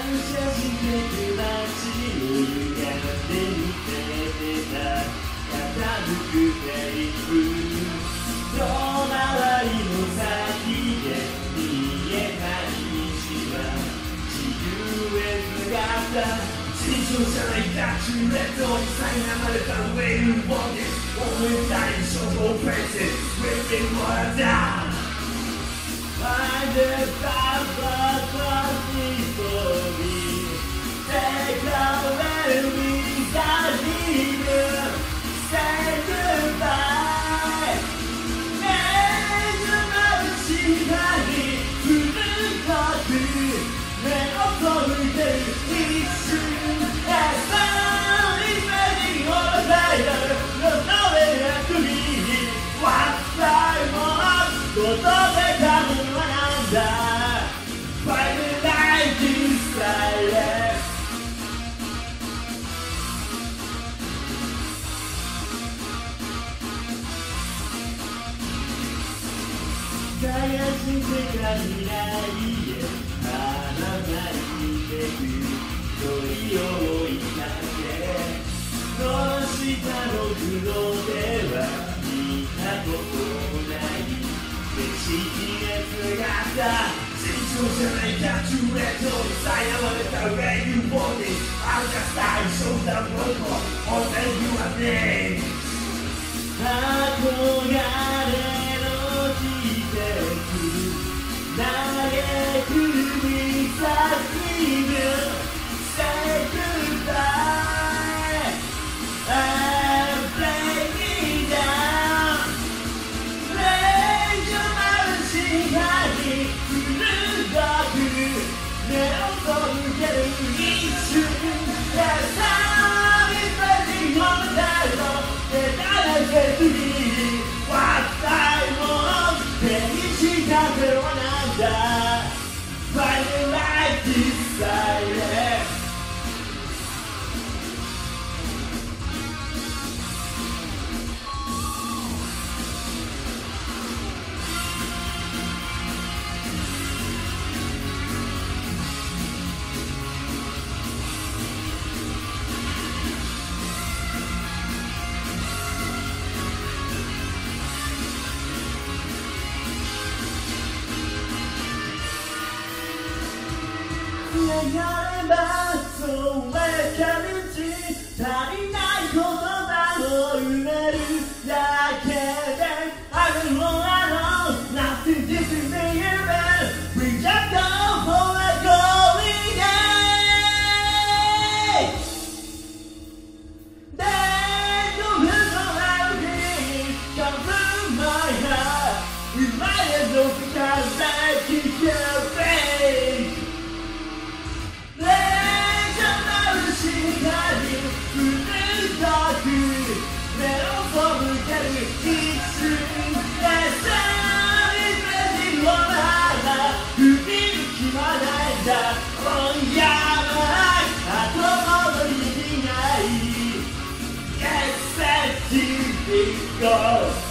く街を歪んで見せてた傾くテープの周りの先で見えない道は地球へ繋がった尋常じゃないガチュレットに苛まれたウェイルボディ思いたい衝動フェイス Whipping water down Find the power of the story Take away without leaving Say goodbye 目の眩しさに古く目を背いてる一瞬ことで多分学んだ Fight like this silence 探してた未来へ花がいてく鳥を追いかけこの下の黒では見たことない景色へ繋がった尋常じゃないガチュレットに苛まれたウェイルボディ歩かせたいショルダーブロックを Open your name 憧れの季節嘆くにさしむ Say goodbye I'm breaking down 目を背ける一瞬でさびて日本だろ手放せずに割ったいもの手にしたてはなんだ Fighting like this silence流ればそうめかるうち足りない言葉を埋めるだけであるもの Nothing this is the event We just go for a going day Then you look around me Come through my heart With my hands open because I keep your face目を背ける一瞬でさびて地をまだ振り切らないんだ今夜は後戻りできない Yes, let's go